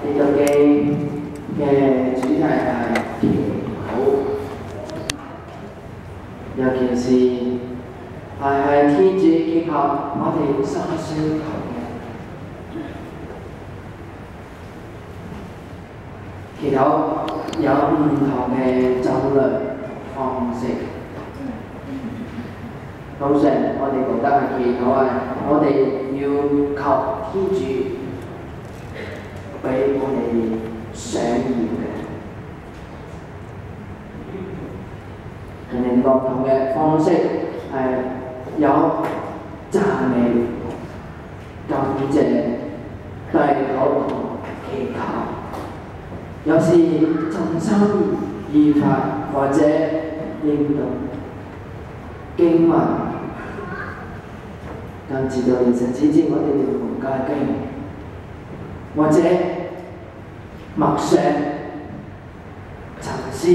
呢個經嘅主題係祈禱，尤其是係天主結合我哋心需求嘅祈禱，有唔同嘅種類方式。通常我哋覺得係祈禱係我哋要求天主俾我哋想要嘅，人哋唔同嘅方式係有讚美、感謝、對口同祈求，有時真心意法或者應讀經文，更知道其實之前我哋條無界經，或者默想、沉思，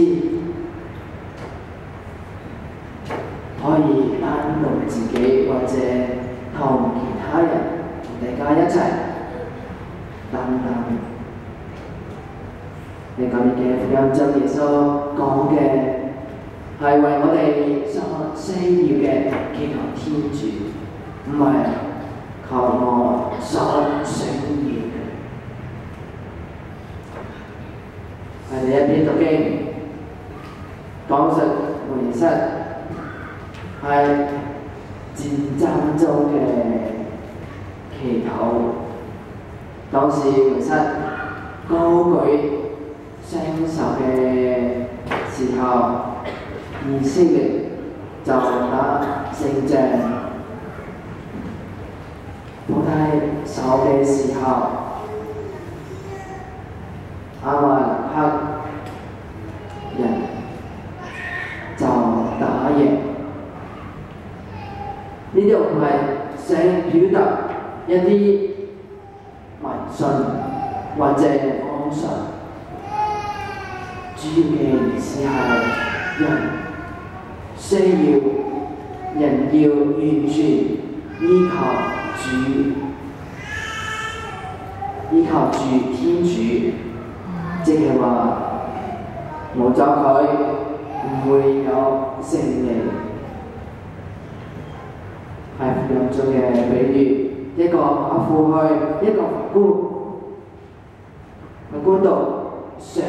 可以單獨自己或者同其他人同大家一齊等等。你今日嘅福音將耶穌講嘅係為我哋所需要嘅祈求天主，唔係求我所想要嘅。係第一篇讀經，講述梅瑟係戰爭中嘅祈禱。當時梅瑟高舉雙手嘅時候，以色列就打勝仗；放低手嘅時候，亞瑪力克人就打贏。呢度唔係想表達一啲迷信或者妄想，主要嘅意思係人要完全依靠住天主，即係話冇咗佢唔會有勝利。係福音中嘅比喻，一個寡婦去一個法官度想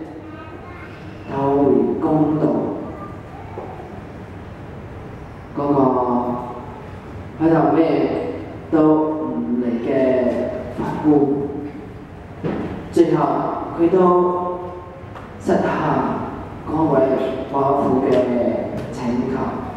討回公道，嗰個喺度咩都唔嚟嘅法官，最後佢都實行嗰位寡婦嘅請求。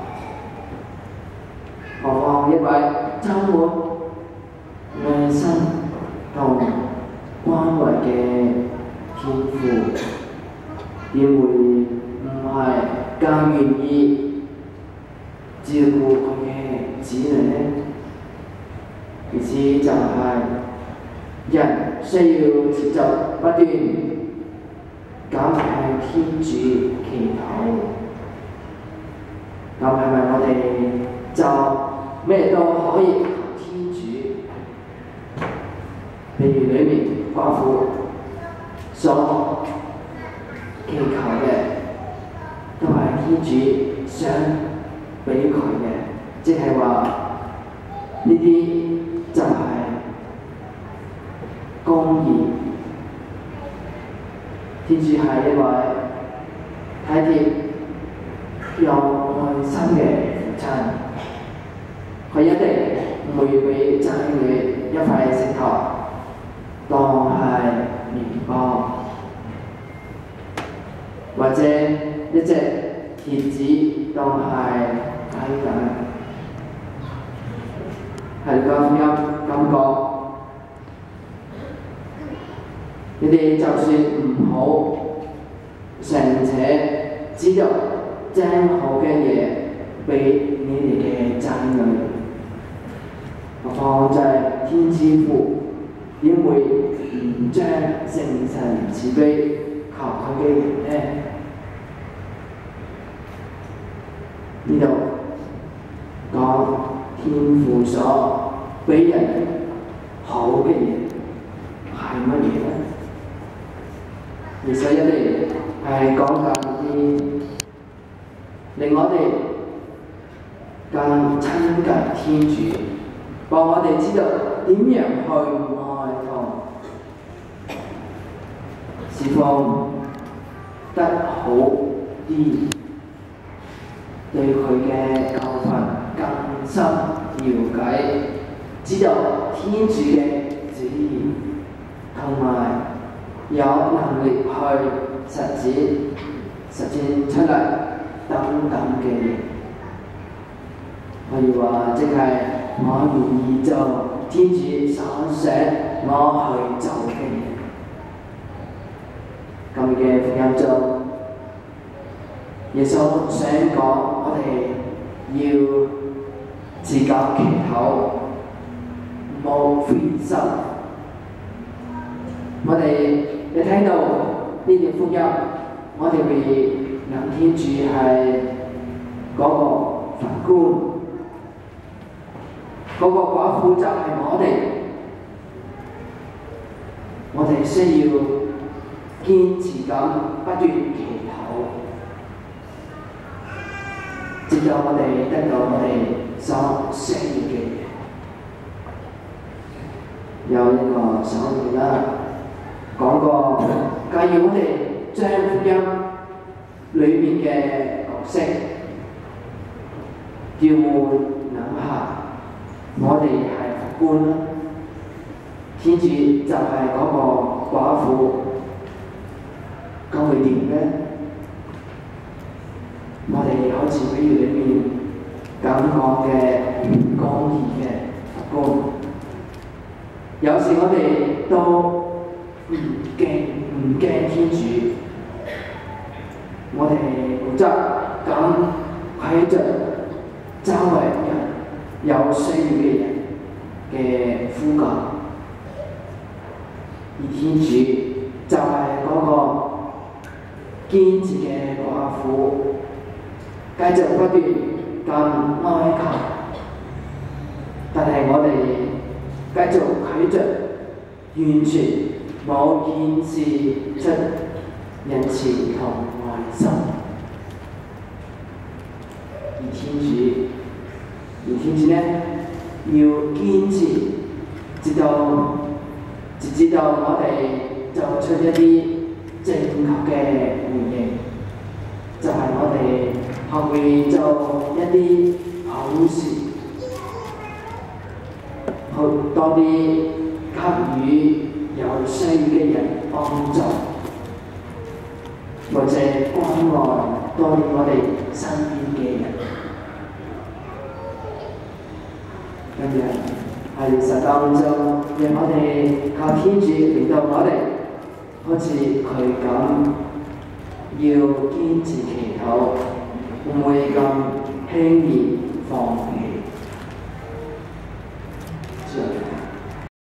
何況一位充滿愛心同關懷嘅天父，點會唔係更願意照顧佢嘅子女呢？其次就係人需要持續不斷咁向天主祈禱，咁係咪我哋就咩都可以求天主？譬如裏面寡婦所祈求嘅，都係天主想俾佢嘅，即係話呢啲就係公義。天主係一位體貼有愛心嘅父親。佢一定唔會俾仔女一塊石頭當係麵包，或者一隻鐵子當係雞蛋。係個福音咁講，你哋就算唔好，尚且知道將好嘅嘢俾你哋嘅仔女，何況就係天之父，點會唔將聖神賜俾求佢嘅人呢？呢度講天父所俾人好嘅嘢係乜嘢呢？ 而且一嚟係講緊啲令我哋更親近天主，幫我哋知道點樣去愛同侍奉得好啲，對佢嘅教訓更深了解，知道天主嘅旨意，同埋有能力去實踐出嚟等等嘅嘢。可以話即係我願意做天主所想我去做嘅嘢。今日嘅福音中，耶穌想講我哋要自覺祈禱，冇灰心。我哋你聽到呢段福音，我哋會諗天主係嗰個法官。嗰個寡婦就係我哋需要堅持咁不斷祈禱，直到我哋得到我哋所需要嘅嘢。有一個手語啦，講過，假如我哋將福音裏面嘅角色調換諗下。我哋係法官啦，天主就係嗰個寡婦，咁會點呢？我哋好似比喻裏面咁講嘅唔公義嘅法官，有時我哋都唔驚天主，我哋負責咁拒絕周圍人。有需要嘅人嘅呼救，而天主就係嗰個堅持嘅寡婦，繼續不斷咁哀求，但係我哋繼續拒絕，完全冇顯示出仁慈同愛心，而天主呢，要堅持，直至到我哋做出一啲正確嘅回應，就係我哋學會做一啲好事，多啲給予有需要嘅人幫助，或者關愛多啲我哋身邊嘅人。今日喺現實當中，讓我哋靠天主令到我哋好似佢咁，要堅持祈禱，唔會咁輕易放棄。